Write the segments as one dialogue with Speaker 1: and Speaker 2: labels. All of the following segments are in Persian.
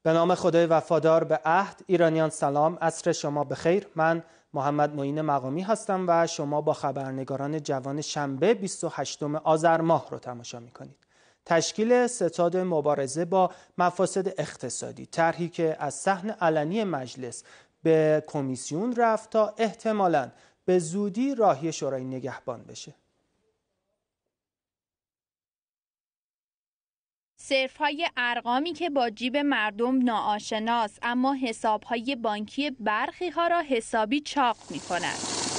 Speaker 1: به نام خدای وفادار به عهد. ایرانیان سلام، عصر شما بخیر. من محمد معین مقامی هستم و شما با خبرنگاران جوان شنبه 28 آذر ماه رو تماشا می‌کنید. تشکیل ستاد مبارزه با مفاسد اقتصادی، طرحی که از صحن علنی مجلس به کمیسیون رفت تا احتمالاً به زودی راهی شورای نگهبان بشه.
Speaker 2: صرف‌های ارقامی که با جیب مردم ناآشناست، اما حساب‌های بانکی برخی‌ها را حسابی چاق می‌کند.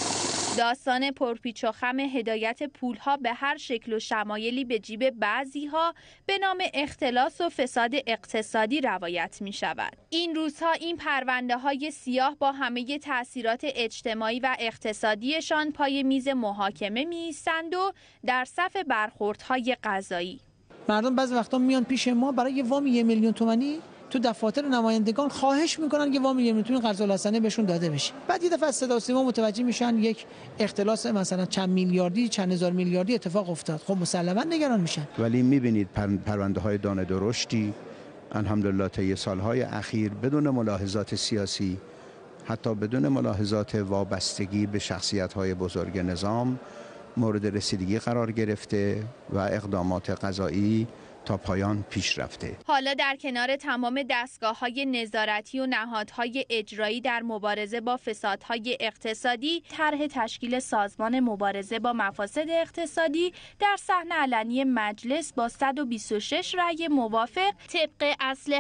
Speaker 2: داستان پرپیچ و خم هدایت پول‌ها به هر شکل و شمایلی به جیب بعضی‌ها به نام اختلاس و فساد اقتصادی روایت می‌شود. این روزها این پرونده‌های سیاه با همه تأثیرات اجتماعی و اقتصادیشان پای میز محاکمه می‌ایستند و در صف برخوردهای قضایی.
Speaker 3: مردم بعضی وقتا میان پیش ما برای یه وام 1 میلیون تومانی تو دفاتر نمایندگان خواهش میکنن که وام 1 میلیون تومانی قرض الحسنه بهشون داده بشه. بعد یه دفعه از صدا و سیما متوجه میشن یک اختلاس مثلا چند میلیاردی، چند هزار میلیاردی اتفاق افتاد. خب مسلما نگران میشن.
Speaker 4: ولی میبینید پرونده‌های دانه درشتی الحمدلله طی سالهای اخیر بدون ملاحظات سیاسی، حتی بدون ملاحظات وابستگی به شخصیت‌های بزرگ نظام مورد رسیدگی قرار گرفته و اقدامات قضایی تا پایان پیش رفته.
Speaker 2: حالا در کنار تمام دستگاه‌های نظارتی و نهادهای اجرایی در مبارزه با فسادهای اقتصادی، طرح تشکیل سازمان مبارزه با مفاسد اقتصادی در صحن علنی مجلس با 126 رأی موافق طبق اصل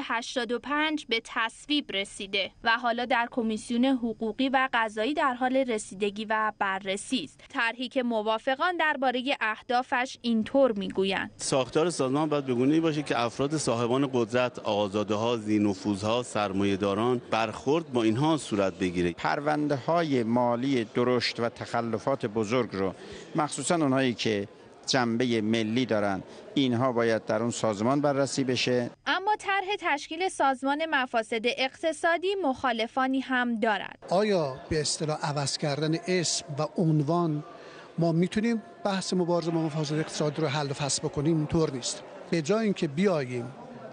Speaker 2: 85 به تصویب رسیده و حالا در کمیسیون حقوقی و قضایی در حال رسیدگی و بررسی است. طرحی که موافقان درباره اهدافش اینطور میگویند:
Speaker 5: ساختار سازمان باید بگونه‌ای باشه که افراد صاحبان قدرت، آقازاده‌ها، ذی‌نفوذها، سرمایه‌داران برخورد با اینها صورت بگیره.
Speaker 6: پرونده‌های مالی درشت و تخلفات بزرگ رو، مخصوصا اونهایی که جنبه ملی دارن، اینها باید در اون سازمان بررسی بشه.
Speaker 2: اما طرح تشکیل سازمان مفاسد اقتصادی مخالفانی هم دارد.
Speaker 7: آیا به اصطلاح عوض کردن اسم و عنوان ما میتونیم بحث مبارزه با مفاسد اقتصادی رو حل و فصل بکنیم؟ اینطور نیست. به جای اینکه بیاییم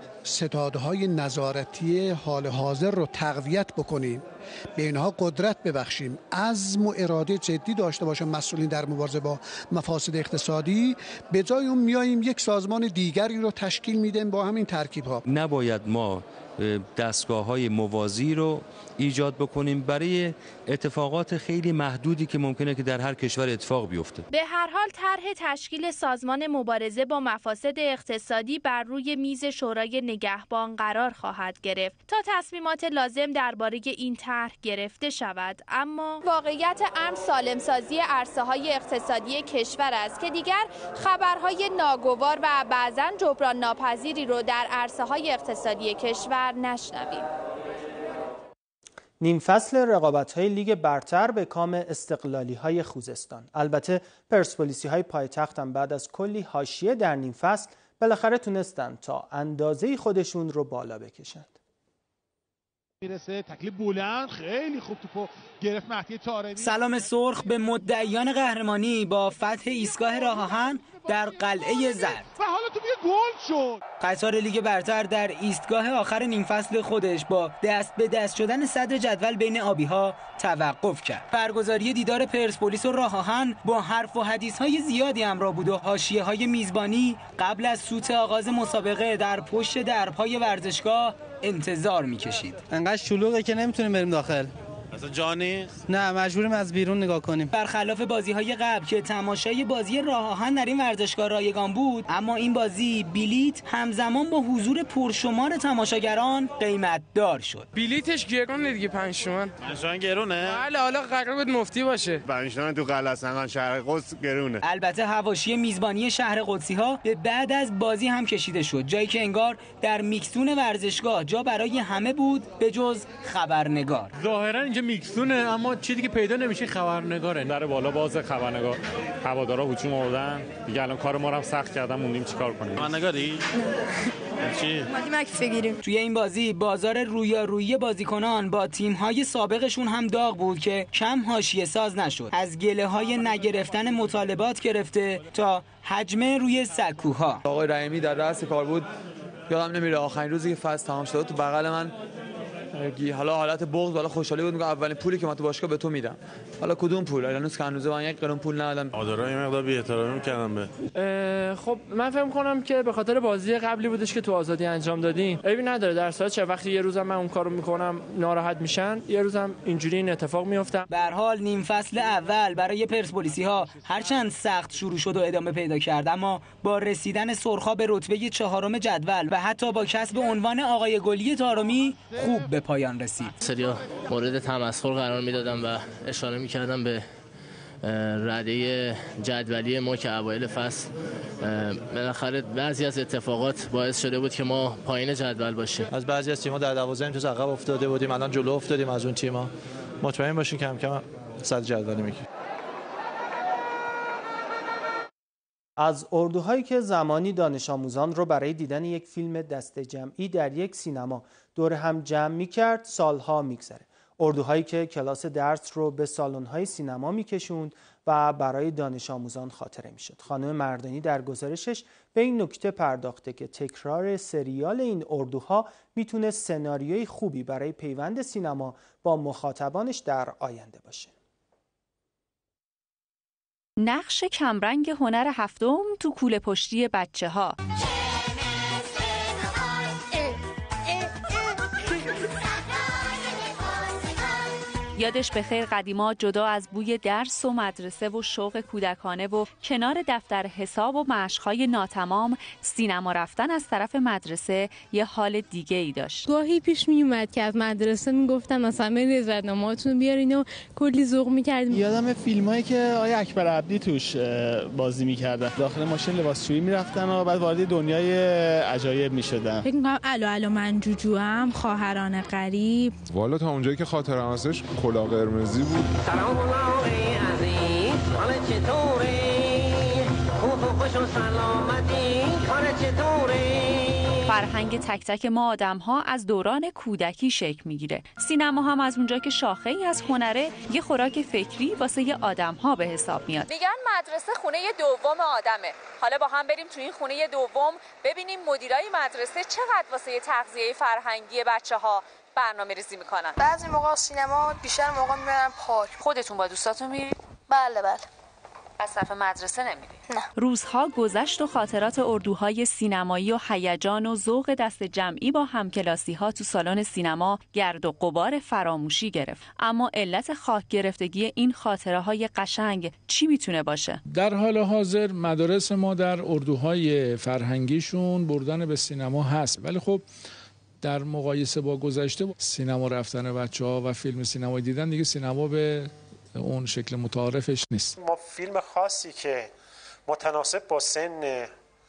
Speaker 7: ستادهای نظارتی حال حاضر رو تقویت بکنیم، به اینها قدرت ببخشیم، عزم و اراده جدی داشته باشن مسئولین در مبارزه با مفاسد اقتصادی، به جای اون میاییم یک سازمان دیگری رو تشکیل میدیم با همین ترکیب‌ها.
Speaker 8: نباید ما دستگاه‌های موازی رو ایجاد بکنیم برای اتفاقات خیلی محدودی که ممکنه که در هر کشور اتفاق بیفته.
Speaker 2: به هر حال طرح تشکیل سازمان مبارزه با مفاسد اقتصادی بر روی میز شورای نگهبان قرار خواهد گرفت تا تصمیمات لازم درباره این طرح گرفته شود. اما واقعیت امر سالمسازی عرصه‌های اقتصادی کشور است که دیگر خبرهای ناگوار و بعضاً جبران ناپذیری رو در عرصه‌های اقتصادی کشور نشنویم.
Speaker 1: نیم فصل رقابت‌های لیگ برتر به کام استقلالی‌های خوزستان. البته پرسپولیسی‌های پایتخت هم بعد از کلی حاشیه در نیم فصل بالاخره تونستن تا اندازه‌ی خودشون رو بالا بکشند.
Speaker 9: میرسه تکلیف بلند، خیلی خوب توپو گرفت مهدی طارمی.
Speaker 10: سلام سرخ به مدعیان قهرمانی با فتح ایستگاه راه آهن در قلعه زرد.
Speaker 9: و حالا تو گل شد.
Speaker 10: قطار لیگ برتر در ایستگاه آخر نیم فصل خودش با دست به دست شدن صدر جدول بین آبی‌ها توقف کرد. برگزاری دیدار پرسپولیس و راه آهن با حرف و حدیث‌های زیادی همراه بود و حاشیه‌های میزبانی قبل از سوت آغاز مسابقه در پشت درپای ورزشگاه انتظار می‌کشید.
Speaker 11: انقدر شلوغه که نمیتونیم بریم داخل.
Speaker 5: اصلا جا نیست؟
Speaker 11: نه، مجبوریم از بیرون نگاه کنیم.
Speaker 10: برخلاف بازی‌های قبل که تماشای بازی راه آهن در این ورزشگاه رایگان بود، اما این بازی بلیت همزمان با حضور پرشمار تماشاگران قیمت دار شد.
Speaker 12: بلیتش گرونه دیگه، 5 تومن.
Speaker 5: 5 تومن گرونه؟
Speaker 12: بله، حالا قرار بود مفتی باشه.
Speaker 5: 5 تومن تو قلعه سنگان شهر قدس گرونه.
Speaker 10: البته حواشی میزبانی شهر قدسی‌ها به بعد از بازی هم کشیده شد، جایی که انگار در میکسون ورزشگاه جا برای همه بود به جز خبرنگار.
Speaker 13: ظاهرا اینجا میکسونه، اما چیزی که پیدا نمیشه خبرنگاره. در بالا باز خبرنگار، هوادارا هجوم آوردن دیگه. الان کار ما رو هم سخت کردن، موندیم چیکار کنیم.
Speaker 5: خبرنگاری چی؟
Speaker 14: اومدیم عکس بگیریم.
Speaker 10: توی این بازی بازار رویارویی بازیکنان با تیم‌های سابقشون هم داغ بود که کم حاشیه ساز نشد. از گله‌های نگرفتن مطالبات گرفته تا حجمه روی سکوها.
Speaker 15: آقای رحیمی در رأس کار بود،
Speaker 14: یادم نمیره آخرین روزی که فصل تمام شد تو بغل من حالا حالت بغض حالا خوشحالی بود، میگه اولین پولی که من تو باشگاه به تو میدم. حالا کدوم پول؟ هنوز که هنوز من یک قرون پول ندادم.
Speaker 5: آدارا یه مقدار بی‌احترامی می‌کردم به.
Speaker 15: خب من فکر کنم که به خاطر بازی قبلی بودش که تو آزادی انجام دادیم. عیبی نداره، در صورت چه وقتی یه روزم من اون کارو میکنم ناراحت میشن، یه روزم اینجوری این اتفاق میفته.
Speaker 10: به هر حال نیم فصل اول برای پرسپولیسی‌ها هرچند سخت شروع شد و ادامه پیدا کرد، اما با رسیدن سرخا به رتبه 4ام جدول و حتی با کسب عنوان آقای گلی طارمی خوب به پایان رسید.
Speaker 16: سریا مورد تمسخر قرار میدادم و اشاره میکردم به رده جدولی ما که اوایل فصل بالاخره بعضی از اتفاقات باعث شده بود که ما پایین جدول باشیم.
Speaker 17: از بعضی از تیم‌ها در 12 امتیاز عقب افتاده بودیم، الان جلو افتادیم از اون تیم‌ها. مطمئن باشین کم کم صدر جدول میگیریم.
Speaker 1: از اردوهایی که زمانی دانش آموزان رو برای دیدن یک فیلم دسته جمعی در یک سینما دور هم جمع می‌کرد سالها می‌گذره. اردوهایی که کلاس درس رو به سالن‌های سینما می‌کشوند و برای دانش آموزان خاطره می‌شد. خانم مردانی در گزارشش به این نکته پرداخته که تکرار سریال این اردوها میتونه سناریوی خوبی برای پیوند سینما با مخاطبانش در آینده باشه.
Speaker 2: نقش کمرنگ هنر هفتم تو کوله پشتی بچه‌ها. یادش بخیر قدیما جدا از بوی درس و مدرسه و شوق کودکانه و کنار دفتر حساب و مشق‌های ناتمام، سینما رفتن از طرف مدرسه یه حال دیگه ای داشت.
Speaker 18: گاهی پیش می اومد که از مدرسه میگفتن مثلا برید رزرنامه‌هاتون بیارین و کلی ذوق می‌کردیم.
Speaker 19: یادم فیلمایی که آقای اکبر عبدی توش بازی می‌کردن، داخل ماشین لباسشویی می‌رفتن و بعد وارد دنیای عجایب می‌شدن.
Speaker 18: فکر می‌کنم الو من جوجوام، خواهران غریب.
Speaker 20: والا تا اونجایی که خاطرم هستش کلا قرمزی بود.
Speaker 21: سلام الله عزیز، حال چطوری؟ خوب و خوش و سلامتی، کار چطوری؟
Speaker 2: فرهنگ تک تک ما آدم‌ها از دوران کودکی شکل میگیره. سینما هم از اونجا که شاخه‌ای از هنره، یه خوراک فکری واسه یه آدم‌ها به حساب میاد.
Speaker 22: میگن مدرسه خونه دوم آدمه. حالا با هم بریم تو این خونه دوم ببینیم مدیرای مدرسه چقدر واسه تغذیه فرهنگی بچه‌ها برنامه ریزی میکنن.
Speaker 23: بعضی موقع سینما، بیشتر موقع میبرن پارک.
Speaker 22: خودتون با دوستاتون میرید؟
Speaker 23: بله.
Speaker 22: از طرف مدرسه نمیرید؟
Speaker 23: نه.
Speaker 2: روزها گذشت و خاطرات اردوهای سینمایی و هیجان و ذوق دست جمعی با همکلاسی‌ها تو سالن سینما گرد و غبار فراموشی گرفت. اما علت خاک گرفتگی این خاطره‌های قشنگ چی میتونه باشه؟
Speaker 24: در حال حاضر مدارس ما در اردوهای فرهنگیشون بردن به سینما هست، ولی خب در مقایسه با گذشته سینما رفتن بچه‌ها و فیلم سینمایی دیدن دیگه سینما به اون شکل متعارفش نیست.
Speaker 25: ما فیلم خاصی که متناسب با سن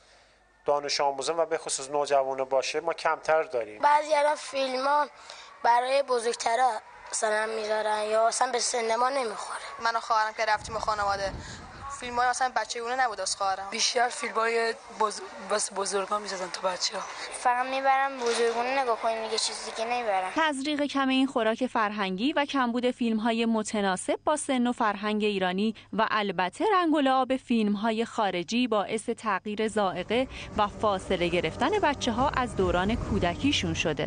Speaker 25: دانش آموزان و به خصوص نوجوانان باشه ما کمتر داریم.
Speaker 23: بعضی از فیلم‌ها برای بزرگترا مثلا میذارن یا اصلا به سینما نمیخوره.
Speaker 26: من و خواهرم که رفتیم خانواده فیلم‌های اصلا بچگونه نبود از خواهرم.
Speaker 27: بیشتر فیلم‌های واسه بزرگا می‌سازن تا بچه‌ها.
Speaker 23: فقط میبرن بزرگونه نگاه کنین دیگه، چیزی دیگه نمیبرن.
Speaker 2: تزریق کم این خوراک فرهنگی و کمبود فیلم‌های متناسب با سن و فرهنگ ایرانی و البته رنگ و لعاب فیلم‌های خارجی باعث تغییر ذائقه و فاصله گرفتن بچه‌ها از دوران کودکیشون شده.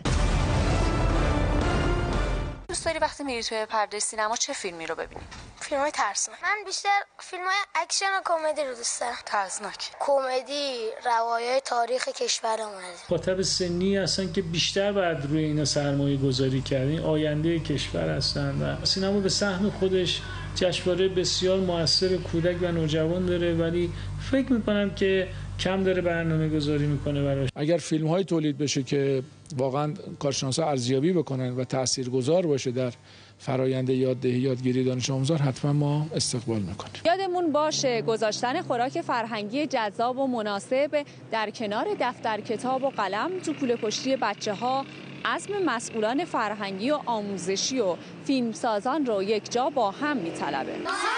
Speaker 22: دوست داری وقتی میری توی پرده سینما چه فیلمی رو ببینی؟
Speaker 23: فیلم‌های ترسناک. من بیشتر فیلم‌های اکشن و کمدی رو دوست دارم.
Speaker 27: ترسناک.
Speaker 23: کمدی، روایای تاریخ کشورمون.
Speaker 28: خاطر سنی هستن که بیشتر باید روی اینا سرمایه گذاری کردن، آینده کشور هستن و سینما به سهم خودش جشنواره بسیار موثر کودک و نوجوان داره، ولی فکر می‌کنم که کم داره برنامه گذاری میکنه براش.
Speaker 24: اگر فیلم های تولید بشه که واقعا کارشناسا ارزیابی بکنن و تاثیرگذار باشه در فرآیند یاددهی یادگیری دانش آموزان، حتما ما استقبال میکنیم.
Speaker 2: یادمون باشه گذاشتن خوراک فرهنگی جذاب و مناسب در کنار دفتر کتاب و قلم تو کوله پشتی بچه‌ها عزم مسئولان فرهنگی و آموزشی و فیلمسازان رو یک جا با هم میطلبه.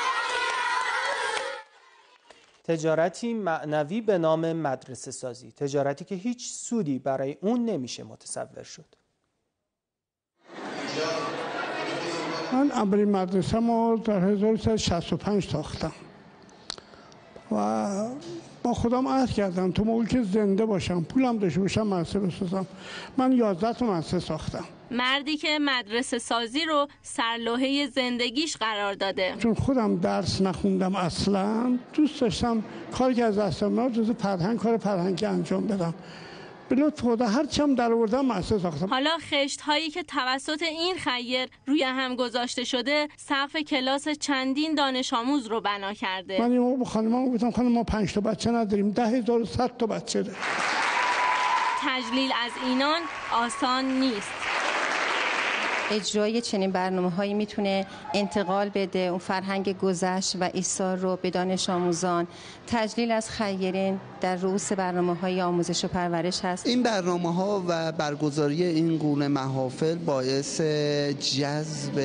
Speaker 1: تجارتی معنوی به نام مدرسه سازی، تجارتی که هیچ سودی برای اون نمیشه متصور شد.
Speaker 29: من اولین مدرسه ما در 1365 ساختم و با خودم عهد کردم تو موقعی که زنده باشم پولم داشته باشم مدرسه بسازم. من 11 تا مدرسه ساختم.
Speaker 2: مردی که مدرسه سازی رو سرلوحه زندگیش قرار داده.
Speaker 29: چون خودم درس نخوندم اصلا، دوست داشتم کاری که از دستم میاد جز فرهنگ، کار فرهنگی انجام بدم. به لطف خدا هر چم در آوردم مؤسسه ساختم.
Speaker 2: حالا خشت هایی که توسط این خیر روی هم گذاشته شده سقف کلاس چندین دانش آموز رو بنا کرده.
Speaker 29: من این موقع به خانمم گفتم خانم ما 5 تا بچه نداریم، 10,100 تا بچه داریم.
Speaker 2: تجلیل از اینان آسان نیست.
Speaker 3: اجرای چنین برنامه‌هایی میتونه انتقال بده اون فرهنگ گذشت و ایثار رو به دانش آموزان. تجلیل از خیرین در رؤوس برنامه‌های آموزش و پرورش هست.
Speaker 4: این برنامه‌ها و برگزاری این گونه محافل باعث جذب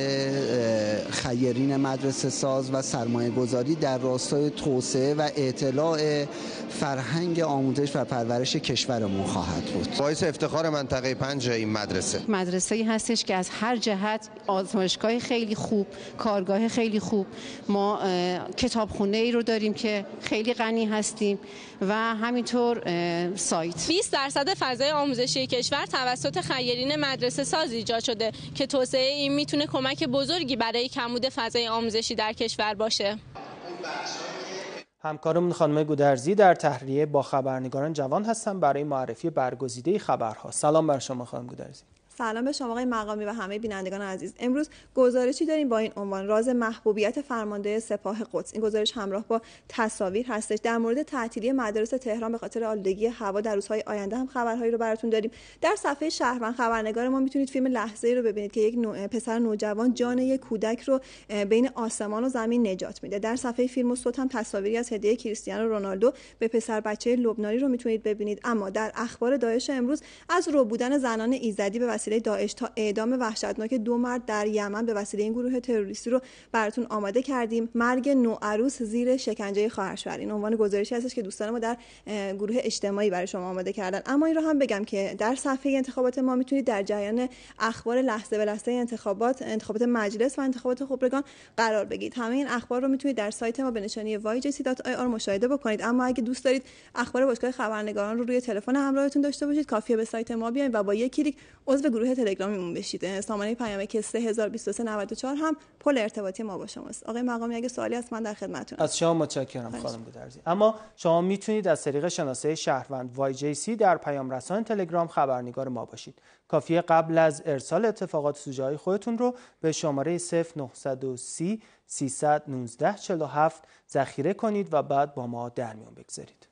Speaker 4: خیرین مدرسه ساز و سرمایه‌گذاری در راستای توسعه و اطلاع فرهنگ آموزش و پرورش کشورمون خواهد بود.
Speaker 6: باعث افتخار منطقه 5 این
Speaker 3: مدرسه‌ای هستش که از هر جهت آزمایشگاه خیلی خوب، کارگاه خیلی خوب، ما کتابخونه‌ای رو داریم که خیلی غنی هستیم و همینطور سایت.
Speaker 2: 20% فضای آموزشی کشور توسط خیرین مدرسه ساز ایجاد شده که توسعه این میتونه کمک بزرگی برای کمبود فضای آموزشی در کشور باشه.
Speaker 1: همکارمون خانم گودرزی در تهریه با خبرنگاران جوان هستن برای معرفی برگزیده خبرها. سلام بر شما خانم گودرزی.
Speaker 7: سلام به شما آقای مقامی و همه بینندگان عزیز. امروز گزارشی داریم با این عنوان راز محبوبیت فرمانده سپاه قدس. این گزارش همراه با تصاویر هستش. در مورد تعطیلی مدارس تهران به خاطر آلودگی هوا در روزهای آینده هم خبرهایی رو براتون داریم. در صفحه شهروند خبرنگار ما میتونید فیلم لحظه‌ای رو ببینید که یک پسر نوجوان جان یک کودک رو بین آسمان و زمین نجات میده. در صفحه فیلم و صوت هم تصاویری از هدیه کریستیانو رونالدو به پسر بچه لبنانی رو میتونید ببینید. اما در اخبار داعش امروز از رو بودن زنان ایزدی به وسیله داعش تا اعدام وحشتناک 2 مرد در یمن به وسیله این گروه تروریستی رو براتون آماده کردیم. مرگ نوعروس زیر شکنجه خواهرشوهر، این عنوان گزارشی هستش که دوستان ما در گروه اجتماعی برای شما آماده کردن. اما این رو هم بگم که در صفحه انتخابات ما میتونید در جریان اخبار لحظه به لحظه انتخابات مجلس و انتخابات خبرگان قرار بگیرید. همه این اخبار رو میتونید در سایت ما به نشانی yjc.ir مشاهده بکنید. اما اگه دوست دارید اخبار باشگاه خبرنگاران رو روی تلفن همراهتون داشته باشید، کافیه به سایت ما بیاید و با یک کلیک عضو گروه تلگرامیمون بشید. سامانه پیامک 302394 هم پل ارتباطی ما با شماست. آقای مقامی اگه سوالی هست من در خدمتتونم.
Speaker 1: از شما متشکرم خانم گودرزی. اما شما میتونید از طریق شناسه شهروند YJC در پیام رسان تلگرام خبرنگار ما باشید. کافیه قبل از ارسال اتفاقات سوژه‌های خودتون رو به شماره 0930 319 47 ذخیره کنید و بعد با ما در میون بگذارید.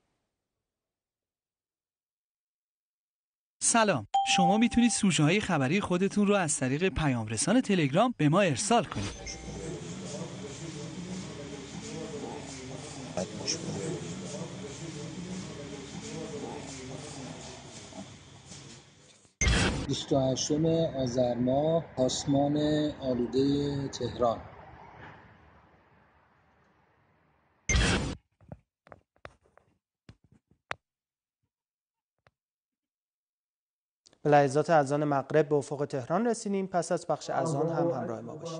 Speaker 8: سلام، شما میتونید سوژه‌های خبری خودتون رو از طریق پیام رسان تلگرام به ما ارسال کنید.
Speaker 9: 28 آذر ماه، آسمان آلوده تهران.
Speaker 1: به لحظات اذان مغرب به افق تهران رسیدیم. پس از بخش اذان هم همراه ما باشید.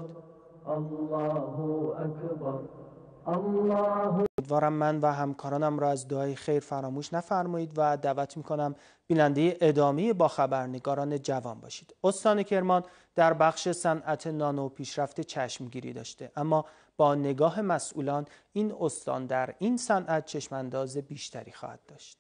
Speaker 1: امیدوارم من و همکارانم را از دعای خیر فراموش نفرمایید و دعوت میکنم بیننده ادامه با خبرنگاران جوان باشید. استان کرمان در بخش صنعت نانو پیشرفت چشمگیری داشته، اما با نگاه مسئولان این استان در این صنعت چشمانداز بیشتری خواهد داشت.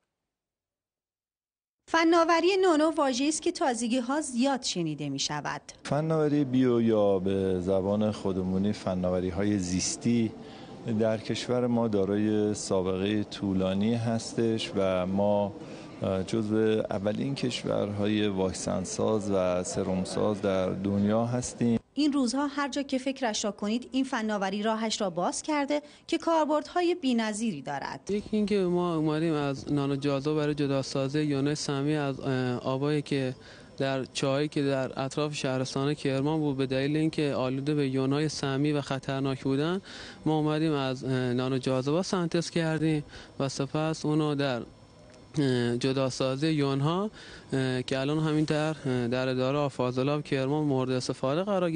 Speaker 11: فناوری نانو واژه‌ای است که تازگی‌ها زیاد شنیده می‌شود.
Speaker 12: فناوری بیو یا به زبان خودمونی فناوری‌های زیستی در کشور ما دارای سابقه طولانی هستش و ما جزو اولین کشورهای واکسن‌ساز و سرم‌ساز در دنیا هستیم.
Speaker 11: این روزها هر جا که فکرش را کنید این فناوری راهش را باز کرده که کاربردهای بی‌نظیری دارد.
Speaker 13: یکی اینکه ما اومدیم از نانو جاذبه برای جداسازی یونای سمی از آبایی که در چاهایی که در اطراف شهرستان کرمان بود به دلیل اینکه آلوده به یونای سمی و خطرناک بودن، ما اومدیم از نانو جاذبه سنتز کردیم و سپس اونو در جداسازی یونها که الان همین در اداره فاضلاب کرمان مورد استفاده قرار گرفته.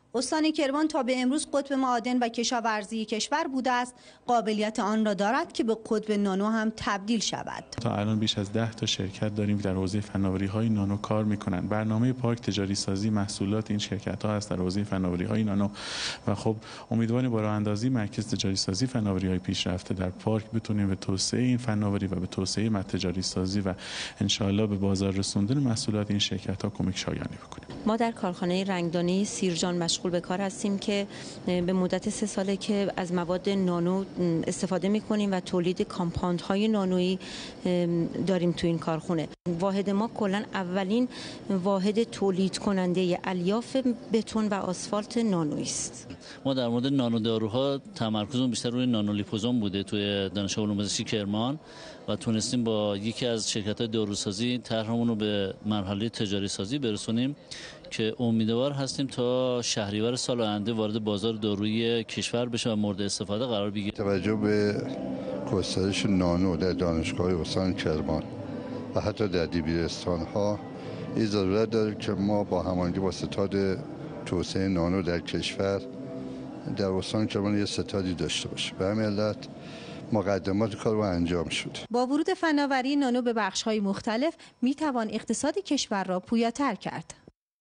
Speaker 11: استان کرمان تا به امروز قطب معادن و کشاورزی کشور بوده است، قابلیت آن را دارد که به قطب نانو هم تبدیل شود.
Speaker 5: تا الان بیش از 10 تا شرکت داریم که در حوزه فناوری‌های نانو کار می‌کنند. برنامه پارک تجاری سازی محصولات این شرکت‌ها است در حوزه فناوری‌های نانو و خب امیدواریم با راه‌اندازی مرکز تجاری سازی فناوری‌های پیشرفته در پارک بتونیم به توسعه این فناوری و به توسعه تجاری سازی و ان شاءالله به بازار رسوندن محصولات این شرکت‌ها کمک شایانی بکنیم.
Speaker 10: ما در کارخانه رنگدانی سیرجان مشغول به کار هستیم که به مدت 3 ساله که از مواد نانو استفاده می‌کنیم و تولید کامپاندهای نانویی داریم تو این کارخونه. واحد ما کلاً اولین واحد تولید کننده الیاف بتون و آسفالت نانویی است.
Speaker 14: ما در مورد نانو داروها تمرکزمون بیشتر روی نانولیپوزوم بوده توی دانشگاه علوم پزشکی کرمان و تونستیم با یکی از شرکت‌های داروسازی طرحمون رو به مرحله تجاری سازی برسونیم که امیدوار هستیم تا شهریور سال آینده وارد بازار دارویی کشور بشه و مورد استفاده قرار بگیره.
Speaker 15: توجه به گسترش نانو در دانشگاه استان کرمان و حتی در دبیرستان‌ها این ضرورت داره که ما با هماهنگی با ستاد توسعه نانو در کشور در استان کرمان یه ستادی داشته باشه. به همین علت مقدمات کار رو انجام شد.
Speaker 11: با ورود فناوری نانو به بخش‌های مختلف می‌توان اقتصاد کشور را پویاتر کرد.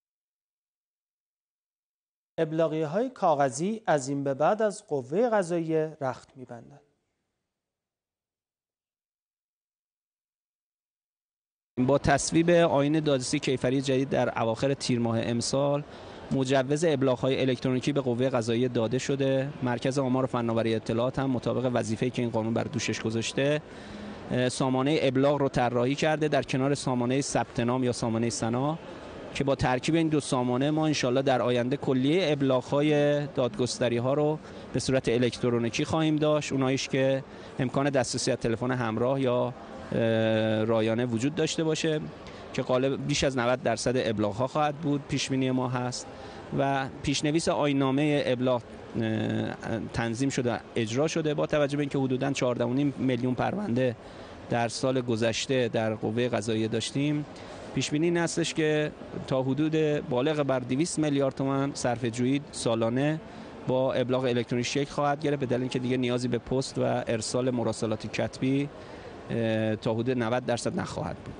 Speaker 1: ابلاغیه‌های کاغذی از این به بعد از قوه قضاییه رخت می‌بندند.
Speaker 16: با تصویب آیین دادرسی کیفری جدید در اواخر تیر ماه امسال مجوز ابلاغ‌های الکترونیکی به قوه قضاییه داده شده. مرکز آمار و فناوری اطلاعات هم مطابق وظیفه‌ای که این قانون بر دوشش گذاشته سامانه ابلاغ رو طراحی کرده در کنار سامانه ثبت نام یا سامانه سنا که با ترکیب این دو سامانه ما انشالله در آینده کلیه ابلاغ‌های دادگستری‌ها رو به صورت الکترونیکی خواهیم داشت. اوناییش که امکان دسترسی از تلفن همراه یا رایانه وجود داشته باشه که غالب بیش از 90% ابلاغ‌ها خواهد بود، پیش بینی ما هست و پیشنویس آیین‌نامه ابلاغ تنظیم شده، اجرا شده. با توجه به اینکه حدوداً 14.5 میلیون پرونده در سال گذشته در قوه قضاییه داشتیم، پیش بینی این هستش که تا حدود بالغ بر 200 میلیارد تومان صرفه‌جویی سالانه با ابلاغ الکترونیکی شکل خواهد گرفت، به دلیل اینکه دیگه نیازی به پست و ارسال مراسلات کتبی تا حدود 90% نخواهد بود.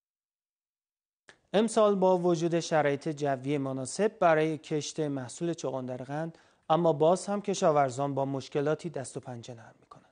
Speaker 1: امسال با وجود شرایط جوی مناسب برای کشت محصول چغندرقند، اما باز هم کشاورزان با مشکلاتی دست و پنجه نرم می‌کنند.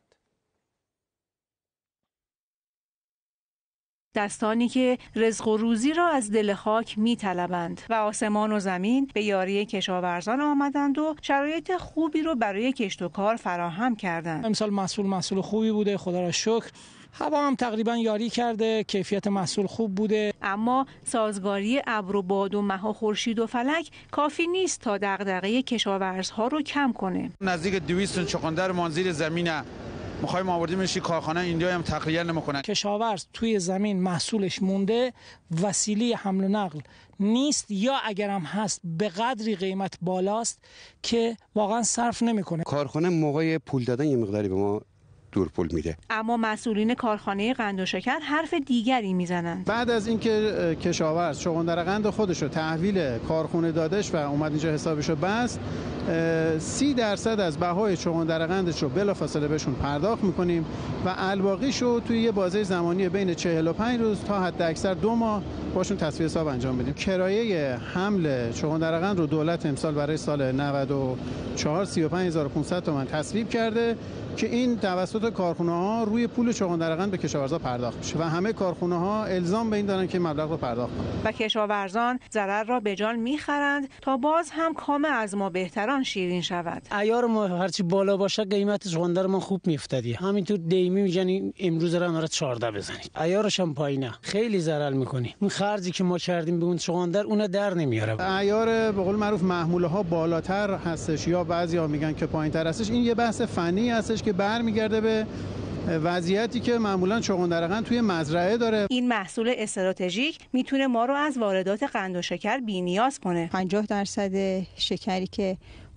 Speaker 17: دستانی که رزق و روزی را از دل خاک می‌طلبند و آسمان و زمین به یاری کشاورزان آمدند و شرایط خوبی رو برای کشت و کار فراهم کردند.
Speaker 18: امسال محصول خوبی بوده، خدا را شکر. هوا هم تقریبا یاری کرده، کیفیت محصول خوب بوده.
Speaker 17: اما سازگاری ابر و باد و مه و خورشید و فلک کافی نیست تا دغدغه کشاورزها رو کم کنه.
Speaker 19: نزدیک 200 چغندر منزل زمینه می‌خوایم آوردیمش کارخانه اینجا هم تقریه نمی‌کنه.
Speaker 18: کشاورز توی زمین محصولش مونده، وسیله حمل و نقل نیست یا اگرم هست به قدری قیمت بالاست که واقعا صرف نمی‌کنه.
Speaker 20: کارخانه موقع پول دادن یه مقداری به ما دور پول میده.
Speaker 17: اما مسئولین کارخانه قند و شکر حرف دیگری میزنند.
Speaker 30: بعد از اینکه کشاورز چغندر خودش رو تحویل کارخونه دادش و اومد اینجا حسابش رو بست، 30% از بهای چغندر قندش رو بلافاصله بهشون پرداخت میکنیم و الباقیش رو توی یه بازه زمانی بین 45 روز تا حد اکثر 2 ماه باشون تصفیه حساب انجام بدیم. کرایه حمل چغندر قند رو دولت امسال برای سال 94 35500 تومان تصویب کرده که این توسط کارخانه‌ها روی پول چغندر قند به کشاورزا پرداخت میشه و همه کارخانه‌ها الزام به این دارن که مبلغ رو پرداخت کنند.
Speaker 17: و کشاورزان ضرر را به جان می‌خرند تا باز هم کام از ما بهتران شیرین شود.
Speaker 18: عیار ما هرچی بالا باشه قیمت چغندر ما خوب میافتادی. همینطور دیمی میگن امروز را 14 بزنید. عیارش هم پایینه. خیلی ضرر می‌کنی. این خرجی که ما کردیم به اون چغندر اون در نمیاره.
Speaker 30: عیار به قول معروف محموله‌ها بالاتر هستش یا بعضیا میگن که پایین‌تر هستش. این یه بحث فنی هستش که برمیگرده به وضعیتی که معمولا چغندر قند توی مزرعه داره.
Speaker 17: این محصول استراتژیک میتونه ما رو از واردات قند و شکر بی‌نیاز کنه.
Speaker 31: 50% شکری که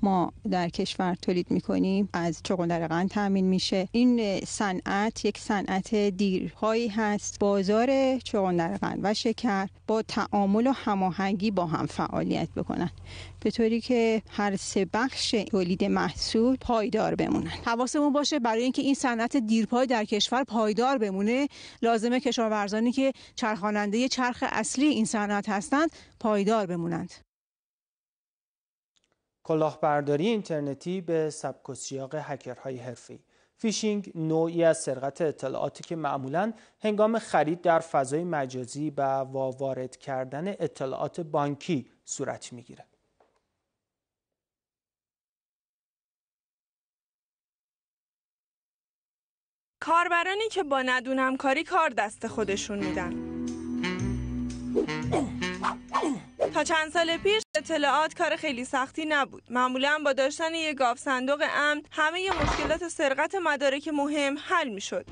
Speaker 4: ما در کشور تولید میکنیم از چغندر قند تامین میشه. این صنعت یک صنعت دیرپایی هست. بازار چغندر قند و شکر با تعامل و هماهنگی با هم فعالیت بکنن به طوری که هر سه بخش تولید محصول پایدار بمونن.
Speaker 17: حواسمون باشه برای اینکه این صنعت دیرپای در کشور پایدار بمونه لازمه کشاورزانی که چرخاننده چرخ اصلی این صنعت هستند پایدار بمونند.
Speaker 1: کلاهبرداری اینترنتی به سبک و سیاق هکرهای حرفه‌ای. فیشینگ نوعی از سرقت اطلاعاتی که معمولاً هنگام خرید در فضای مجازی و وارد کردن اطلاعات بانکی صورت میگیره.
Speaker 21: کاربرانی که با ندونم کاری کار دست خودشون میدن. تا چند سال پیش اطلاعات کار خیلی سختی نبود. معمولا با داشتن یک گاف صندوق امن همه مشکلات سرقت مدارک مهم حل میشد.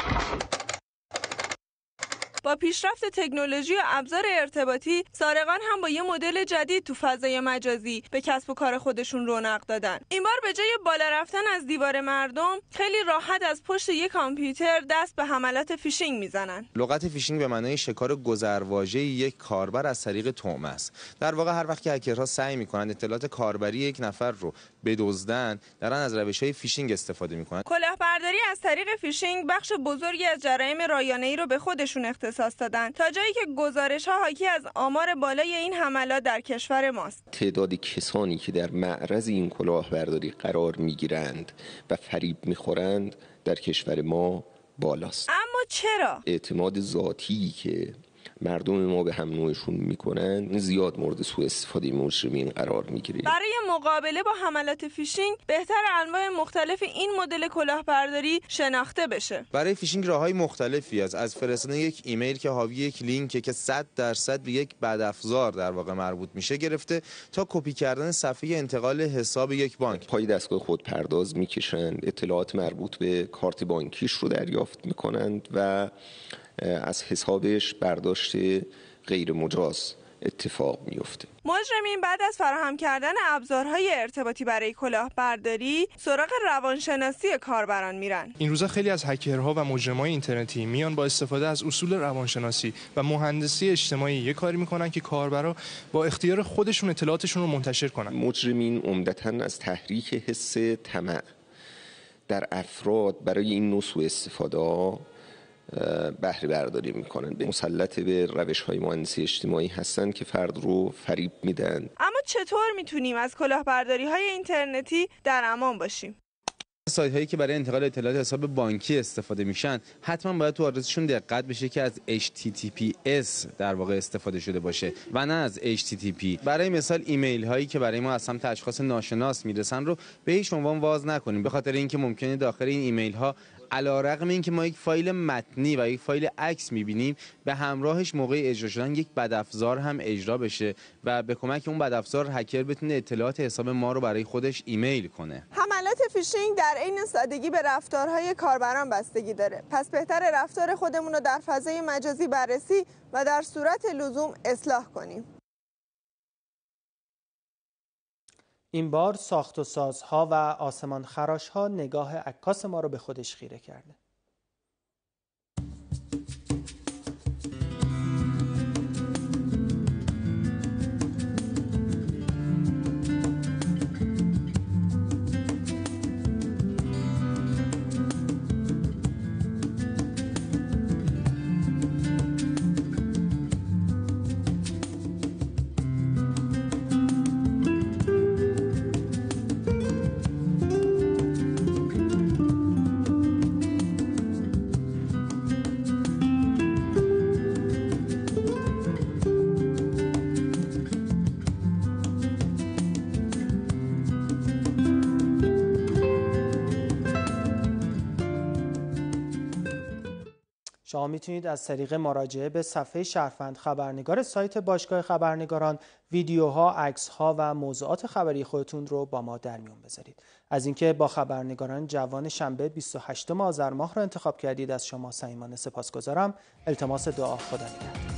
Speaker 21: با پیشرفت تکنولوژی و ابزار ارتباطی، سارقان هم با یه مدل جدید تو فضای مجازی به کسب و کار خودشون رونق دادن. این بار به جای بالا رفتن از دیوار مردم، خیلی راحت از پشت یک کامپیوتر دست به حملات فیشینگ میزنن.
Speaker 22: لغت فیشینگ به معنای شکار گذرواژه یک کاربر از طریق تومه است. در واقع هر وقت که هکرها سعی میکنن اطلاعات کاربری یک نفر رو بدزدن، دارن از روش‌های فیشینگ استفاده میکنن.
Speaker 21: کلاهبرداری از طریق فیشینگ بخش بزرگی از جرایم رایانه‌ای رو به خودشون اختصاص دادن تا جایی که گزارش‌ها حاکی از آمار بالای این حملات در کشور ماست.
Speaker 23: تعداد کسانی که در معرض این کلاهبرداری قرار میگیرند و فریب میخورند در کشور ما بالاست.
Speaker 21: اما چرا؟
Speaker 23: اعتماد ذاتی که مردم ما به هم نوعشون میکنن زیاد مورد سوء استفاده مجرمین قرار میگیره.
Speaker 21: برای مقابله با حملات فیشینگ بهتر انواع مختلف این مدل کلاهبرداری شناخته بشه.
Speaker 22: برای فیشینگ راههای مختلفی از فرستادن یک ایمیل که حاوی یک لینک که 100% به یک بدافزار در واقع مربوط میشه گرفته تا کپی کردن صفحه انتقال حساب یک بانک.
Speaker 23: پای دستگاه خودپرداز میکشند، اطلاعات مربوط به کارت بانکیش رو دریافت میکنند و از حسابش برداشت غیر مجاز اتفاق میفته.
Speaker 21: مجرمین بعد از فراهم کردن ابزارهای ارتباطی برای کلاهبرداری سراغ روانشناسی کاربران میرن.
Speaker 24: این روزا خیلی از هکرها و مجرمای اینترنتی میان با استفاده از اصول روانشناسی و مهندسی اجتماعی یه کاری میکنن که کاربرا با اختیار خودشون اطلاعاتشون رو منتشر کنن.
Speaker 23: مجرمین عمدتاً از تحریک حس طمع در افراد برای این نوع سوء استفاده بهره برداری میکنن. مسلط به روش‌های مهندسی اجتماعی هستن که فرد رو فریب میدن.
Speaker 21: اما چطور میتونیم از کلاهبرداری‌های اینترنتی در امان باشیم؟
Speaker 22: سایت هایی که برای انتقال اطلاعات حساب بانکی استفاده میشن حتما باید تو آدرسشون دقت بشه که از HTTPS در واقع استفاده شده باشه و نه از HTTP. برای مثال ایمیل هایی که برای ما از سمت اشخاص ناشناس میرسن رو به هیچ عنوان باز نکنیم، به خاطر اینکه ممکنه داخل این ایمیل ها علیرغم اینکه ما یک فایل متنی و یک فایل عکس می‌بینیم به همراهش موقع اجرا شدن یک بدافزار هم اجرا بشه و به کمک اون بدافزار هکر بتونه اطلاعات حساب ما رو برای خودش ایمیل کنه.
Speaker 21: حملات فیشینگ در عین سادگی به رفتارهای کاربران بستگی داره. پس بهتره رفتار خودمون رو در فضای مجازی بررسی و در صورت لزوم اصلاح کنیم.
Speaker 1: این بار ساخت و سازها و آسمان خراش‌ها نگاه عکاس ما رو به خودش خیره کرده. شما میتونید از طریق مراجعه به صفحه شهروند خبرنگار سایت باشگاه خبرنگاران ویدیوها، عکس‌ها و موضوعات خبری خودتون رو با ما در میون بذارید. از اینکه با خبرنگاران جوان شنبه 28 آذر ماه رو انتخاب کردید از شما صمیمانه سپاسگزارم. التماس دعا. خدا نگهدار.